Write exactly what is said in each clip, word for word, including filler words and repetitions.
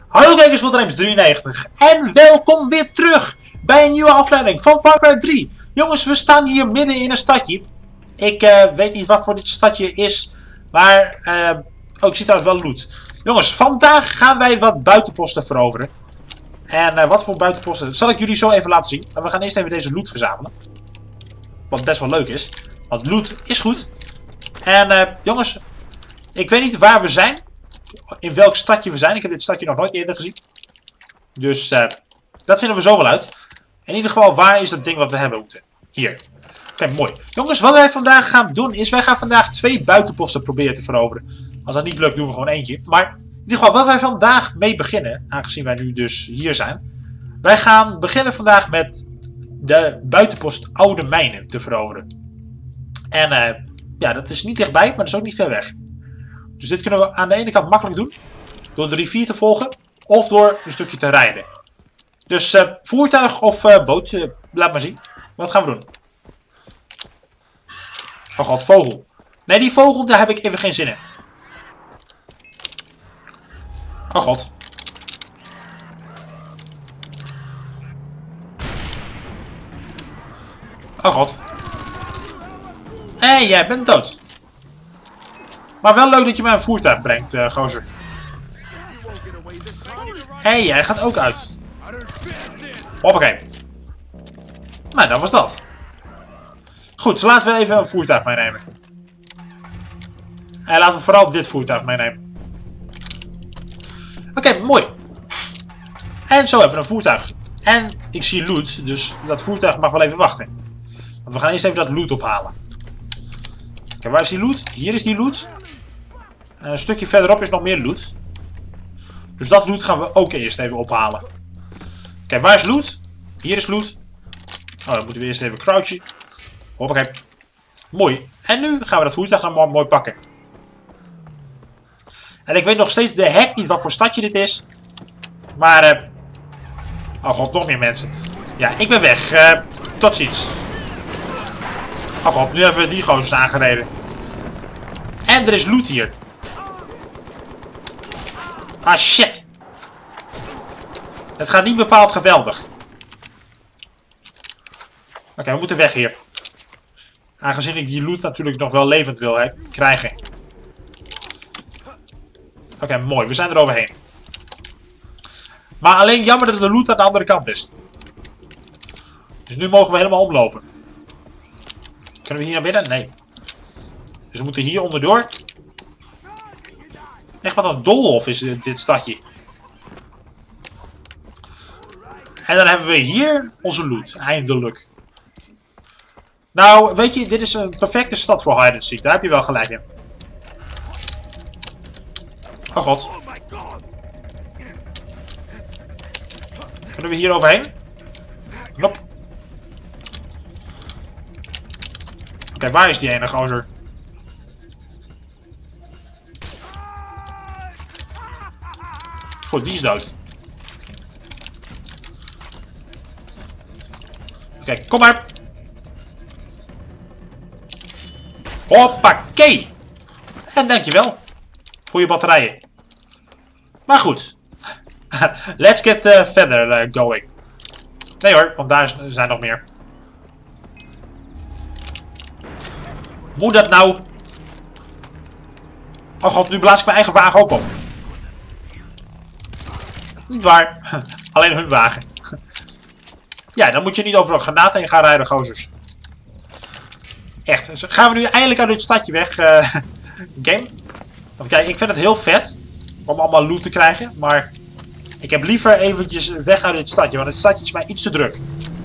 Hallo kijkers van Dreams drieënnegentig en welkom weer terug bij een nieuwe aflevering van Far Cry drie. Jongens, we staan hier midden in een stadje. Ik uh, weet niet wat voor dit stadje is, maar uh, oh, ik zie trouwens wel loot. Jongens, vandaag gaan wij wat buitenposten veroveren. En uh, wat voor buitenposten, dat zal ik jullie zo even laten zien. Maar we gaan eerst even deze loot verzamelen. Wat best wel leuk is, want loot is goed. En uh, jongens, ik weet niet waar we zijn. In welk stadje we zijn. Ik heb dit stadje nog nooit eerder gezien. Dus uh, dat vinden we zo wel uit. In ieder geval, waar is dat ding wat we hebben moeten? Hier. Oké, okay, mooi. Jongens, wat wij vandaag gaan doen is... Wij gaan vandaag twee buitenposten proberen te veroveren. Als dat niet lukt, doen we gewoon eentje. Maar in ieder geval, wat wij vandaag mee beginnen... Aangezien wij nu dus hier zijn... Wij gaan beginnen vandaag met... De buitenpost Oude Mijnen te veroveren. En uh, ja, dat is niet dichtbij, maar dat is ook niet ver weg. Dus dit kunnen we aan de ene kant makkelijk doen. Door de rivier te volgen. Of door een stukje te rijden. Dus uh, voertuig of uh, boot. Uh, laat maar zien. Wat gaan we doen? Oh god, vogel. Nee, die vogel, daar heb ik even geen zin in. Oh god. Oh god. Hé, hey, jij bent dood. Maar wel leuk dat je mij een voertuig brengt, uh, gozer. Hé, hey, jij gaat ook uit. Hoppakee. Nou, dat was dat. Goed, dus laten we even een voertuig meenemen. En laten we vooral dit voertuig meenemen. Oké, okay, mooi. En zo hebben we een voertuig. En ik zie loot, dus dat voertuig mag wel even wachten. Want we gaan eerst even dat loot ophalen. Oké, okay, waar is die loot? Hier is die loot. En een stukje verderop is nog meer loot. Dus dat loot gaan we ook eerst even ophalen. Oké, okay, waar is loot? Hier is loot. Oh, dan moeten we eerst even crouchen. Hoppakee. Mooi. En nu gaan we dat voertuig dan mooi, mooi pakken. En ik weet nog steeds de hek niet wat voor stadje dit is. Maar, uh... oh god, nog meer mensen. Ja, ik ben weg. Uh, tot ziens. Oh god, nu hebben we die gozers aangereden. En er is loot hier. Ah, shit. Het gaat niet bepaald geweldig. Oké, okay, we moeten weg hier. Aangezien ik die loot natuurlijk nog wel levend wil hè, krijgen. Oké, okay, mooi. We zijn er overheen. Maar alleen jammer dat de loot aan de andere kant is. Dus nu mogen we helemaal omlopen. Kunnen we hier naar binnen? Nee. Dus we moeten hier onderdoor. Echt wat een doolhof is dit, dit stadje. En dan hebben we hier onze loot. Eindelijk. Nou, weet je, dit is een perfecte stad voor hide and seek. Daar heb je wel gelijk in. Oh god. Kunnen we hier overheen? Nope. Oké, okay, waar is die ene gozer? Goed, die is dood. Oké, okay, kom maar. Hoppakee. En dankjewel. Voor je batterijen. Maar goed. Let's get uh, verder uh, going. Nee hoor, want daar zijn nog meer. Moet dat nou? Oh god, nu blaas ik mijn eigen wagen ook op. Niet waar. Alleen hun wagen. Ja, dan moet je niet over een granaat heen gaan rijden, gozers. Echt. Dus gaan we nu eindelijk uit dit stadje weg, uh, game? Want kijk, ik vind het heel vet om allemaal loot te krijgen. Maar ik heb liever eventjes weg uit dit stadje. Want het stadje is mij iets te druk.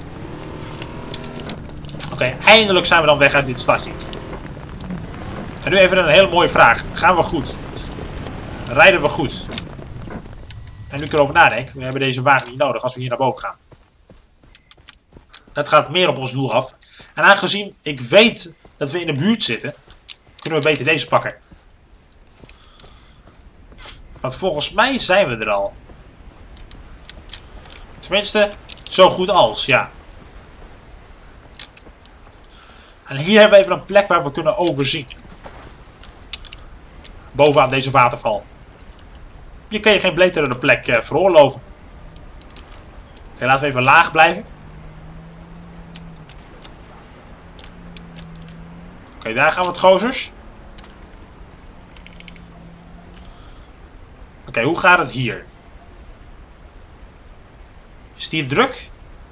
Oké, okay, eindelijk zijn we dan weg uit dit stadje. En nu even een hele mooie vraag. Gaan we goed? Rijden we goed? En nu ik erover nadenk, we hebben deze wagen niet nodig als we hier naar boven gaan. Dat gaat meer op ons doel af. En aangezien ik weet dat we in de buurt zitten, kunnen we beter deze pakken. Want volgens mij zijn we er al. Tenminste, zo goed als, ja. En hier hebben we even een plek waar we kunnen overzien. Bovenaan deze waterval. je kan je geen betere plek uh, veroorloven. Oké, okay, laten we even laag blijven. Oké, okay, daar gaan we het gozers. Oké, okay, hoe gaat het hier? Is het hier druk?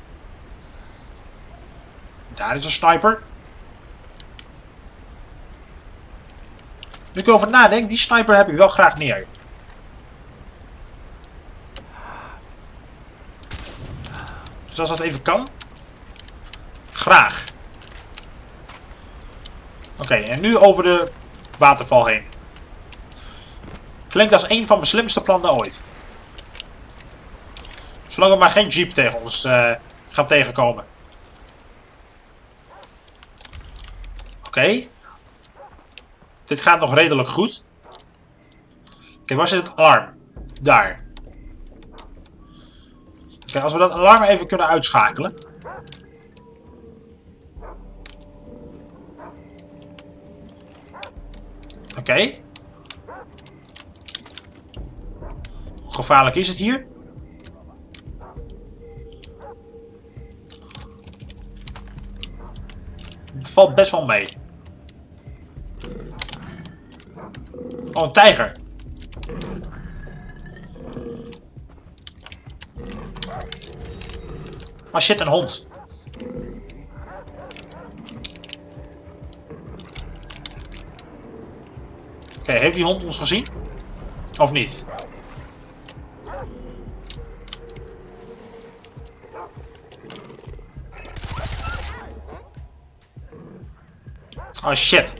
Daar is een sniper. Nu ik erover nadenk, die sniper heb ik wel graag neer. Dus als dat even kan. Graag. Oké, okay, en nu over de waterval heen. Klinkt als een van mijn slimste plannen ooit. Zolang we maar geen jeep tegen ons uh, gaan tegenkomen. Oké. Okay. Dit gaat nog redelijk goed. Kijk, waar zit het alarm? Daar. Kijk, als we dat alarm even kunnen uitschakelen. Oké. Okay. Hoe gevaarlijk is het hier? Het valt best wel mee. Oh, een tijger. Oh shit, een hond. Oké, okay, heeft die hond ons gezien? Of niet? Oh shit.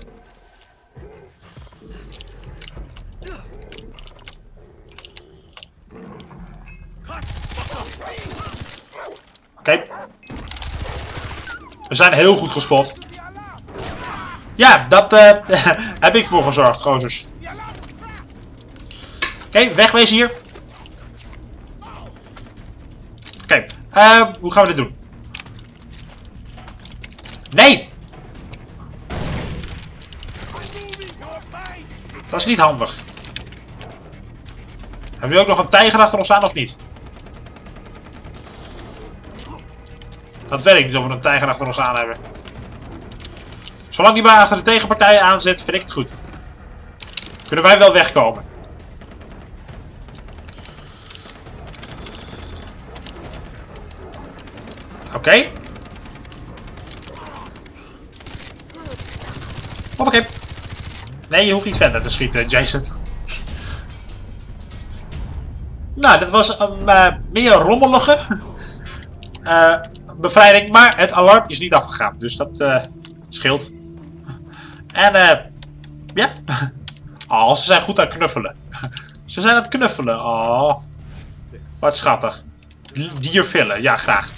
Oké. Okay. We zijn heel goed gespot. Ja, dat uh, heb ik voor gezorgd, gozers. Oké, okay, wegwezen hier. Oké, okay, uh, hoe gaan we dit doen? Nee! Dat is niet handig. Hebben we ook nog een tijger achter ons aan of niet? Dat weet ik niet of we een tijger achter ons aan hebben. Zolang die maar achter de tegenpartij aanzet, vind ik het goed. Kunnen wij wel wegkomen. Oké. Okay. Hoppakee. Nee, je hoeft niet verder te schieten, Jason. Nou, dat was een uh, meer rommelige uh, bevrijding. Maar het alarm is niet afgegaan. Dus dat uh, scheelt. En uh, ja. Oh, ze zijn goed aan het knuffelen. Ze zijn aan het knuffelen. Oh. Wat schattig. Diervillen, ja graag.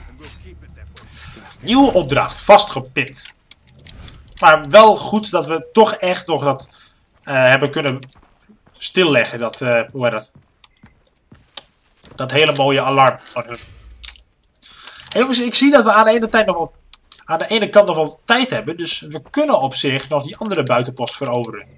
Nieuwe opdracht, vastgepind. Maar wel goed dat we toch echt nog dat uh, hebben kunnen stilleggen. Dat, uh, hoe heet dat? Dat hele mooie alarm van hun. En jongens, ik zie dat we aan de ene tijd nog wel, aan de ene kant nog wel tijd hebben. Dus we kunnen op zich nog die andere buitenpost veroveren.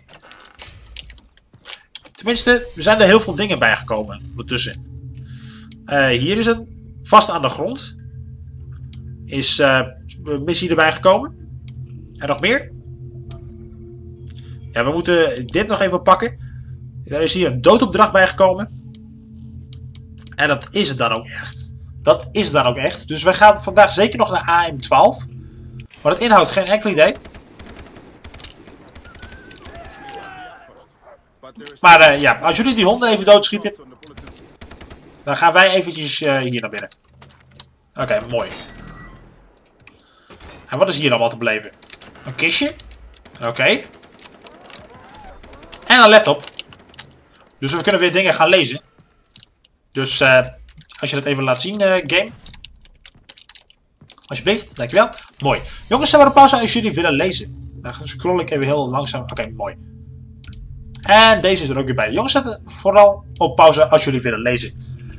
Tenminste, er zijn er heel veel dingen bijgekomen ondertussen. Uh, hier is een vast aan de grond. Is uh, een missie erbij gekomen. En nog meer? Ja, we moeten dit nog even pakken. Er is hier een doodopdracht bijgekomen. En dat is het dan ook echt. Dat is het dan ook echt. Dus we gaan vandaag zeker nog naar A M twaalf. Maar het inhoudt geen enkel idee. Maar uh, ja, als jullie die honden even doodschieten, dan gaan wij eventjes uh, hier naar binnen. Oké, okay, mooi. En wat is hier allemaal te beleven? Een kistje. Oké. Okay. En een laptop. Dus we kunnen weer dingen gaan lezen. Dus uh, als je dat even laat zien, uh, game. Alsjeblieft, dankjewel. Mooi. Jongens, zet maar op pauze als jullie willen lezen. Dan scroll ik even heel langzaam. Oké, okay, mooi. En deze is er ook weer bij. Jongens, zet vooral op pauze als jullie willen lezen.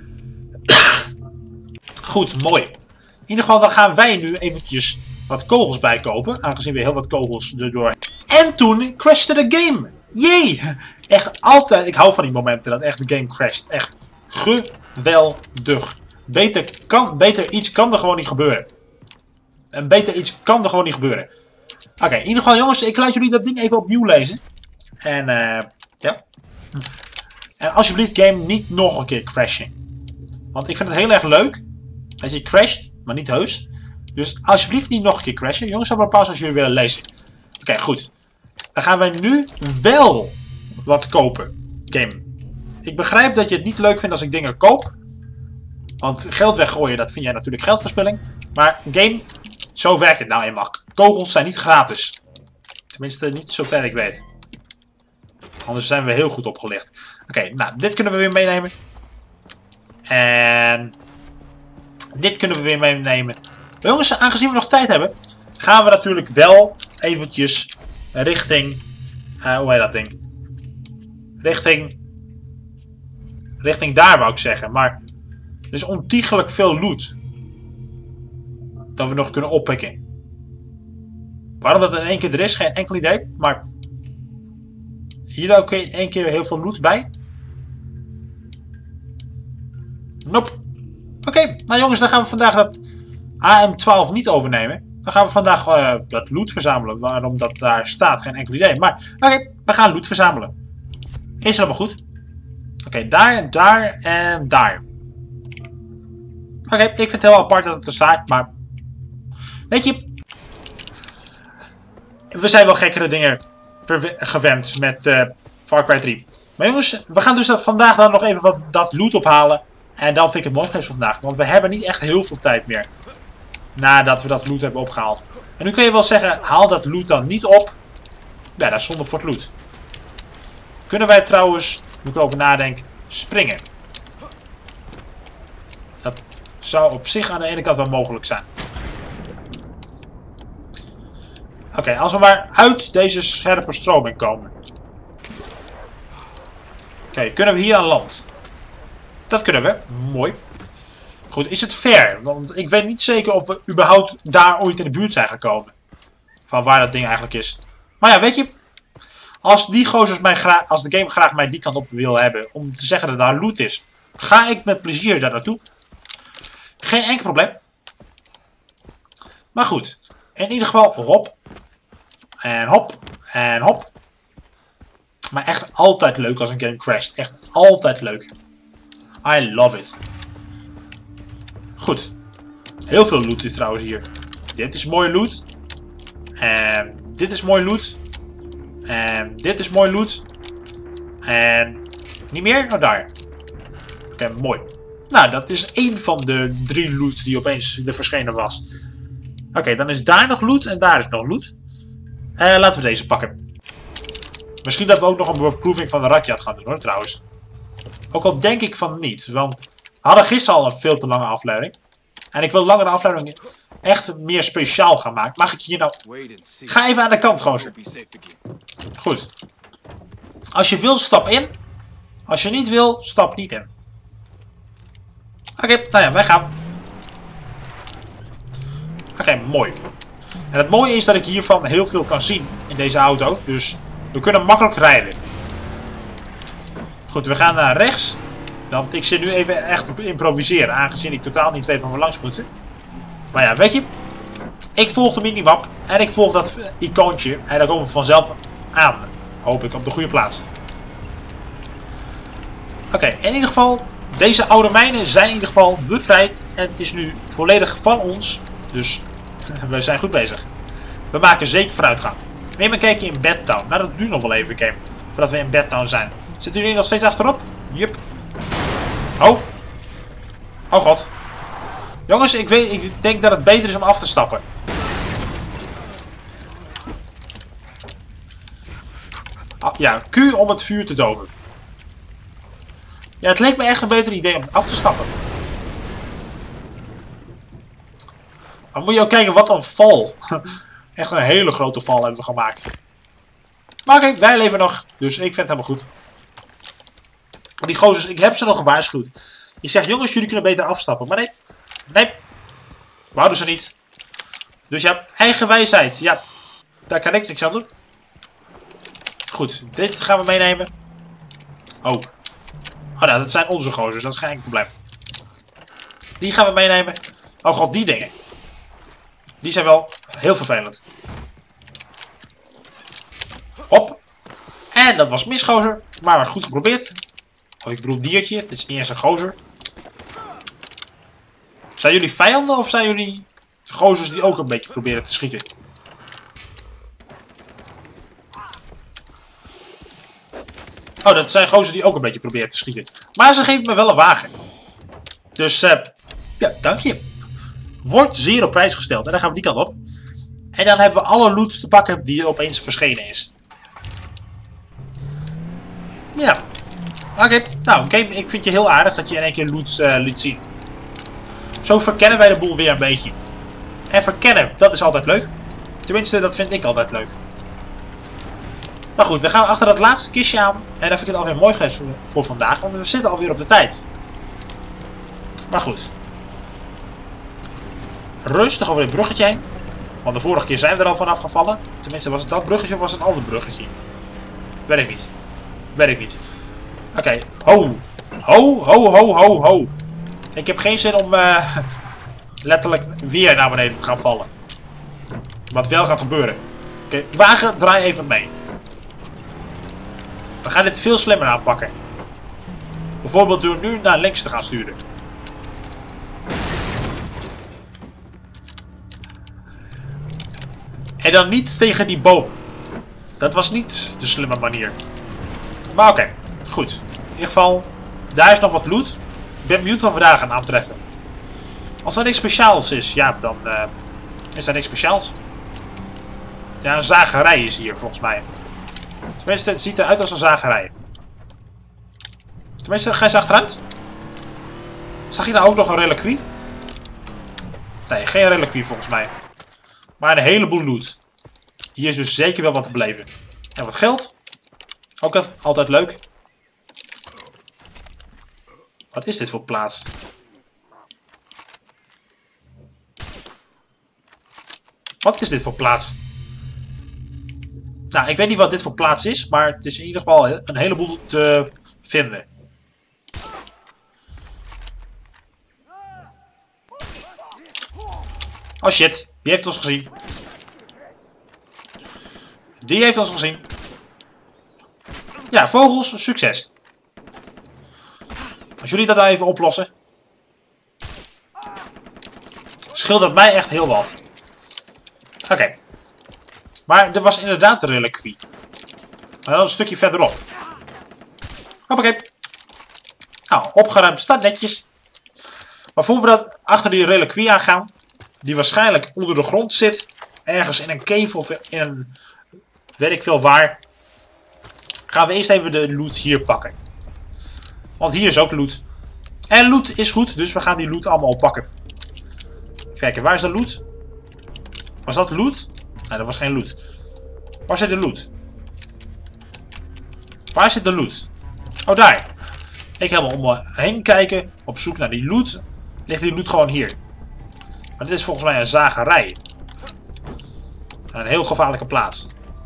Goed, mooi. In ieder geval, dan gaan wij nu eventjes wat kogels bijkopen. Aangezien we heel wat kogels erdoor. En toen crashte de game. Jee! Echt altijd. Ik hou van die momenten dat echt de game crasht. Echt geweldig. Beter, kan, beter iets kan er gewoon niet gebeuren. En beter iets kan er gewoon niet gebeuren. Oké, okay, in ieder geval jongens, ik laat jullie dat ding even opnieuw lezen. En uh, ja. En alsjeblieft game niet nog een keer crashen. Want ik vind het heel erg leuk. Als je crasht, maar niet heus. Dus alsjeblieft niet nog een keer crashen. Jongens, hebben we een pauze als jullie willen lezen. Oké, okay, goed. Dan gaan wij nu wel wat kopen. Game. Ik begrijp dat je het niet leuk vindt als ik dingen koop. Want geld weggooien, dat vind jij natuurlijk geldverspilling. Maar game, zo werkt het nou eenmaal. Kogels zijn niet gratis. Tenminste, niet zover ik weet. Anders zijn we heel goed opgelicht. Oké, okay, nou, dit kunnen we weer meenemen. En dit kunnen we weer meenemen. Maar jongens, aangezien we nog tijd hebben, gaan we natuurlijk wel eventjes richting... Uh, hoe heet dat ding? Richting... Richting daar wou ik zeggen, maar... Er is ontiegelijk veel loot. Dat we nog kunnen oppikken. Waarom dat in één keer er is, geen enkel idee. Maar... Hier ook in één keer heel veel loot bij. Nope. Oké, okay, nou jongens, dan gaan we vandaag dat A M twaalf niet overnemen. Dan gaan we vandaag uh, dat loot verzamelen. Waarom dat daar staat, geen enkel idee. Maar, oké, okay, we gaan loot verzamelen. Is helemaal goed. Oké, okay, daar, daar en daar. Oké, okay, ik vind het heel apart dat het er staat, maar... Weet je... We zijn wel gekkere dingen gewend met uh, Far Cry drie. Maar jongens, we gaan dus vandaag dan nog even wat dat loot ophalen. En dan vind ik het mooi geweest voor vandaag. Want we hebben niet echt heel veel tijd meer. Nadat we dat loot hebben opgehaald. En nu kun je wel zeggen, haal dat loot dan niet op. Ja, dat is zonde voor het loot. Kunnen wij trouwens, moet ik erover nadenken, springen. Dat zou op zich aan de ene kant wel mogelijk zijn. Oké, okay, als we maar uit deze scherpe stroming komen. Oké, okay, kunnen we hier aan land? Dat kunnen we. Mooi. Goed, is het ver? Want ik weet niet zeker of we überhaupt daar ooit in de buurt zijn gekomen. Van waar dat ding eigenlijk is. Maar ja, weet je. Als die gozers mij graag, als de game graag mij die kant op wil hebben. Om te zeggen dat daar loot is. Ga ik met plezier daar naartoe. Geen enkel probleem. Maar goed. In ieder geval hop. En hop. En hop. Maar echt altijd leuk als een game crasht. Echt altijd leuk. I love it. Goed. Heel veel loot is trouwens hier. Dit is mooi loot. En dit is mooi loot. En dit is mooi loot. En niet meer? Oh, daar. Oké, okay, mooi. Nou, dat is één van de drie loot die opeens er verschenen was. Oké, okay, dan is daar nog loot en daar is nog loot. Uh, laten we deze pakken. Misschien dat we ook nog een beproeving van de Rakyat gaan doen hoor, trouwens. Ook al denk ik van niet, want we hadden gisteren al een veel te lange aflevering. En ik wil langere afleveringen echt meer speciaal gaan maken. Mag ik hier nou... Ga even aan de kant, gozer. Goed. Als je wil, stap in. Als je niet wil, stap niet in. Oké, okay, nou ja, wij gaan. Oké, okay, mooi. En het mooie is dat ik hiervan heel veel kan zien in deze auto. Dus we kunnen makkelijk rijden. Goed, we gaan naar rechts. Want ik zit nu even echt op improviseren. Aangezien ik totaal niet weet van waar langs moeten. Maar ja, weet je. Ik volg de minimap. En ik volg dat icoontje. En daar komen we vanzelf aan. Hoop ik op de goede plaats. Oké, okay, in ieder geval. Deze oude mijnen zijn in ieder geval bevrijd. En is nu volledig van ons. Dus we zijn goed bezig. We maken zeker vooruitgang. Neem een kijkje in Bedtown. Nou, dat duurt nog wel even, game. Voordat we in Bedtown zijn. Zitten jullie nog steeds achterop? Jup. Oh. Oh god. Jongens, ik, weet, ik denk dat het beter is om af te stappen. Oh, ja, Q om het vuur te doven. Ja, het leek me echt een beter idee om af te stappen. Maar moet je ook kijken wat een val. Echt een hele grote val hebben we gemaakt. Maar oké, okay, wij leven nog. Dus ik vind het helemaal goed. Maar die gozers, ik heb ze nog gewaarschuwd. Je zegt, jongens, jullie kunnen beter afstappen. Maar nee. Nee. We houden ze niet. Dus ja, eigen wijsheid. Ja, daar kan ik niks aan doen. Goed, dit gaan we meenemen. Oh. Oh, nou, dat zijn onze gozers. Dat is geen enkel probleem. Die gaan we meenemen. Oh god, die dingen. Die zijn wel heel vervelend. Hop. En dat was misgozer. Maar goed geprobeerd. Oh, ik bedoel diertje. Het is niet eens een gozer. Zijn jullie vijanden of zijn jullie gozers die ook een beetje proberen te schieten? Oh, dat zijn gozers die ook een beetje proberen te schieten. Maar ze geven me wel een wagen. Dus, uh, ja, dank je. Wordt zeer op prijs gesteld. En dan gaan we die kant op. En dan hebben we alle loot te pakken die opeens verschenen is. Ja. Oké. Okay. Nou, game, ik vind je heel aardig dat je in één keer loot uh, liet zien. Zo verkennen wij de boel weer een beetje. En verkennen, dat is altijd leuk. Tenminste, dat vind ik altijd leuk. Maar goed, dan gaan we achter dat laatste kistje aan. En dan vind ik het alweer mooi geweest voor, voor vandaag. Want we zitten alweer op de tijd. Maar goed. Rustig over dit bruggetje heen. Want de vorige keer zijn we er al vanaf gevallen. Tenminste, was het dat bruggetje of was het een ander bruggetje? Weet ik niet. Weet ik niet. Oké. Okay. Ho. Ho, ho, ho, ho, ho. Ik heb geen zin om uh, letterlijk weer naar beneden te gaan vallen. Wat wel gaat gebeuren. Oké, okay. Wagen, draai even mee. We gaan dit veel slimmer aanpakken. Bijvoorbeeld door nu naar links te gaan sturen. En dan niet tegen die boom. Dat was niet de slimme manier. Maar oké, okay. Goed. In ieder geval, daar is nog wat loot. Ik ben benieuwd wat we daar gaan aantreffen. Als er niks speciaals is, ja, dan uh, is er niks speciaals. Ja, een zagerij is hier volgens mij. Tenminste, het ziet eruit als een zagerij. Tenminste, ga eens achteruit. Zag je nou ook nog een reliquie? Nee, geen reliquie volgens mij. Maar een heleboel loot. Hier is dus zeker wel wat te beleven. En wat geld. Ook altijd leuk. Wat is dit voor plaats? Wat is dit voor plaats? Nou, ik weet niet wat dit voor plaats is, maar het is in ieder geval een heleboel te vinden. Oh shit, die heeft ons gezien. Die heeft ons gezien. Ja, vogels, succes. Als jullie dat nou even oplossen. Scheelt dat mij echt heel wat. Oké. Okay. Maar er was inderdaad een reliquie. Maar dan een stukje verderop. Hoppakee. Nou, opgeruimd staat netjes. Maar voor we dat achter die reliquie aangaan, die waarschijnlijk onder de grond zit, ergens in een cave of in een, weet ik veel waar, gaan we eerst even de loot hier pakken. Want hier is ook loot. En loot is goed, dus we gaan die loot allemaal oppakken. Even kijken, waar is de loot? Was dat loot? Nee, dat was geen loot. Waar zit de loot? Waar zit de loot? Oh, daar. Ik helemaal om me heen kijken, op zoek naar die loot. Ligt die loot gewoon hier. Maar dit is volgens mij een zagerij. Een heel gevaarlijke plaats.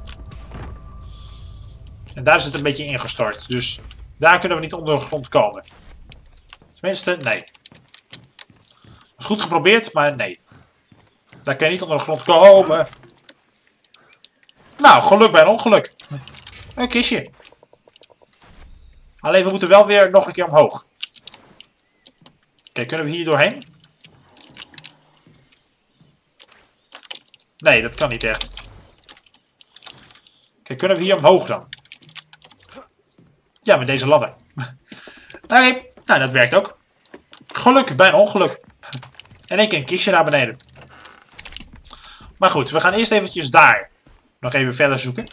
En daar is het een beetje ingestort. Dus daar kunnen we niet onder de grond komen. Tenminste, nee. Dat is goed geprobeerd, maar nee. Daar kan je niet onder de grond komen. Nou, geluk bij een ongeluk. Een kistje. Alleen we moeten wel weer nog een keer omhoog. Oké, okay, kunnen we hier doorheen? Nee, dat kan niet echt. Oké, okay, kunnen we hier omhoog dan? Ja, met deze ladder. Oké, okay, nou dat werkt ook. Geluk bij een ongeluk. En één keer een kistje naar beneden. Maar goed, we gaan eerst eventjes daar nog even verder zoeken.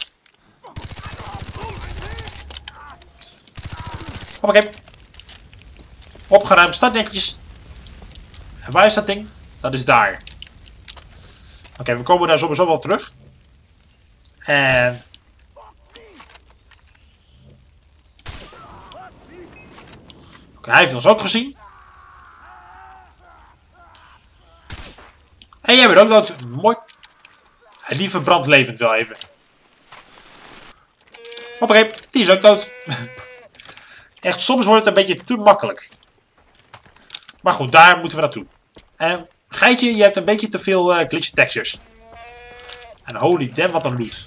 Oké. Okay. Opgeruimd, staat netjes. En waar is dat ding? Dat is daar. Oké, okay, we komen daar sowieso wel terug. En... Okay, hij heeft ons ook gezien. En jij bent ook dood. Mooi. En die verbrandt levend wel even. Hoppakee, die is ook dood. Echt, soms wordt het een beetje te makkelijk. Maar goed, daar moeten we naartoe. En Geitje, je hebt een beetje te veel uh, glitchy textures. En holy damn, wat een loot.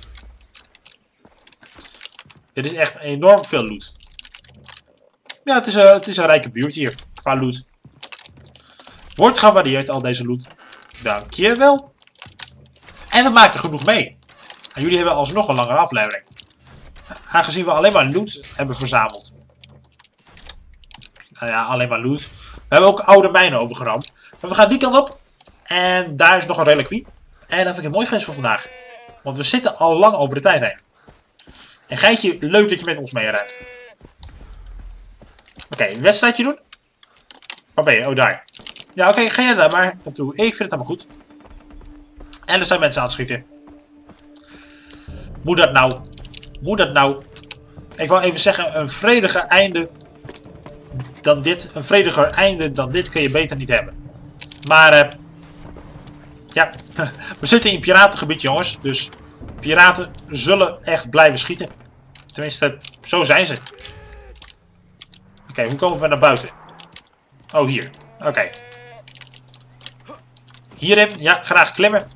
Dit is echt enorm veel loot. Ja, het is, uh, het is een rijke buurt hier, qua loot. Wordt gewaardeerd, al deze loot. Dankjewel. En we maken genoeg mee. En jullie hebben alsnog een langere aflevering. Aangezien we alleen maar loot hebben verzameld. Nou ja, alleen maar loot. We hebben ook oude mijnen overgenomen. Maar we gaan die kant op. En daar is nog een reliquie. En dat vind ik het mooi geweest voor vandaag. Want we zitten al lang over de tijd heen. En Geitje, leuk dat je met ons mee rijdt. Oké, okay, een wedstrijdje doen. Waar ben je? Oh, daar. Ja, oké, okay, ga jij daar maar naartoe. Ik vind het allemaal goed. En er zijn mensen aan het schieten. Moet dat nou? Moet dat nou? Ik wil even zeggen, een vrediger einde dan dit. Een vrediger einde dan dit kun je beter niet hebben. Maar, uh, ja. We zitten in piratengebied, jongens. Dus piraten zullen echt blijven schieten. Tenminste, zo zijn ze. Oké, okay, hoe komen we naar buiten? Oh, hier. Oké. Okay. Hierin, ja, graag klimmen.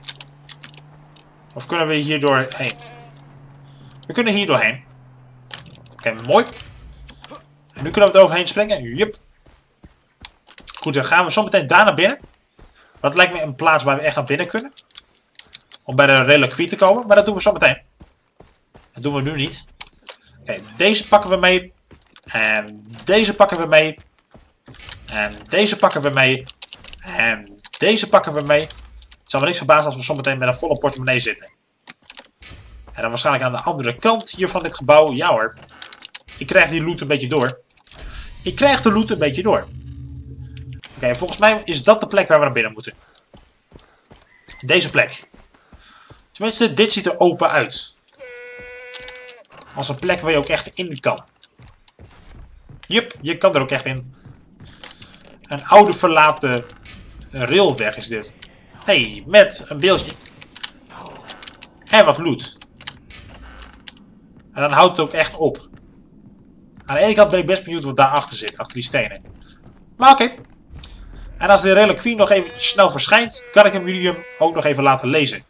Of kunnen we hier doorheen? We kunnen hier doorheen. Oké, okay, mooi. En nu kunnen we er overheen springen. Jup. Goed, dan gaan we zo meteen daar naar binnen. Dat lijkt me een plaats waar we echt naar binnen kunnen. Om bij de reliquie te komen. Maar dat doen we zo meteen. Dat doen we nu niet. Oké, okay, deze pakken we mee. En deze pakken we mee. En deze pakken we mee. En deze pakken we mee. Het zal me niks verbazen als we zometeen met een volle portemonnee zitten. En dan waarschijnlijk aan de andere kant hier van dit gebouw. Ja hoor. Ik krijg die loot een beetje door. Ik krijg de loot een beetje door. Oké, okay, volgens mij is dat de plek waar we naar binnen moeten. Deze plek. Tenminste, dit ziet er open uit. Als een plek waar je ook echt in kan. Jup, je kan er ook echt in. Een oude verlaten railweg is dit. Hé, hey, met een beeldje. En wat loot. En dan houdt het ook echt op. Aan de ene kant ben ik best benieuwd wat daarachter zit. Achter die stenen. Maar oké. Okay. En als de reliquie nog even snel verschijnt, kan ik hem jullie hem ook nog even laten lezen.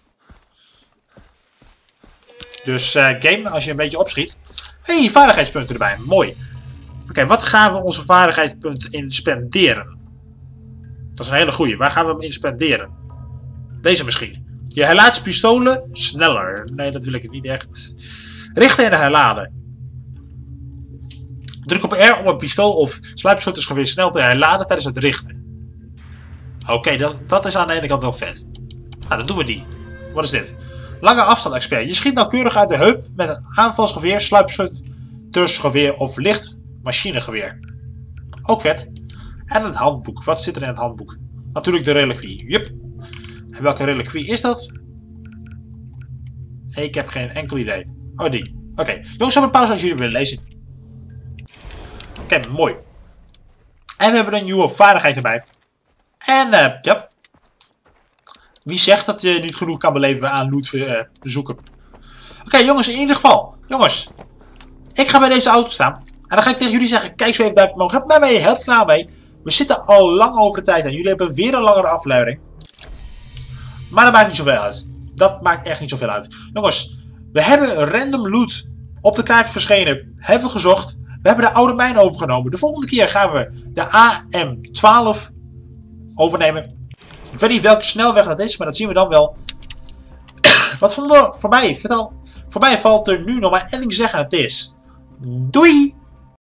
Dus uh, game, als je een beetje opschiet. Hé, hey, vaardigheidspunten erbij. Mooi. Oké, okay, wat gaan we onze vaardigheidspunten in spenderen? Dat is een hele goeie. Waar gaan we hem in spenderen? Deze misschien. Je herlaat pistolen sneller. Nee, dat wil ik niet echt. Richten en herladen. Druk op R om een pistool of sluipschutter snel te herladen tijdens het richten. Oké, okay, dat, dat is aan de ene kant wel vet. Nou, dan doen we die. Wat is dit? Lange afstand expert. Je schiet nauwkeurig uit de heup met een aanvalsgeweer, sluipschuttersgeweer of licht machinegeweer. Ook vet. En het handboek. Wat zit er in het handboek? Natuurlijk de reliquie. Jup. En welke reliquie is dat? Ik heb geen enkel idee. Oh, die. Oké. Okay. Jongens, op een pauze als jullie willen lezen. Oké, okay, mooi. En we hebben een nieuwe vaardigheid erbij. En, uh, ja. Wie zegt dat je niet genoeg kan beleven aan loot uh, bezoeken? Oké, okay, jongens, in ieder geval. Jongens. Ik ga bij deze auto staan. En dan ga ik tegen jullie zeggen, kijk zo even duimpje omhoog. Heb mij mee, helpt klaar mee. We zitten al lang over de tijd en jullie hebben weer een langere aflevering. Maar dat maakt niet zoveel uit. Dat maakt echt niet zoveel uit. Jongens, we hebben random loot op de kaart verschenen. Hebben we gezocht. We hebben de oude mijn overgenomen. De volgende keer gaan we de A M twaalf overnemen. Ik weet niet welke snelweg dat is, maar dat zien we dan wel. Wat voor, voor mij, vertel, voor mij valt er nu nog maar één ding te zeggen. Het is doei!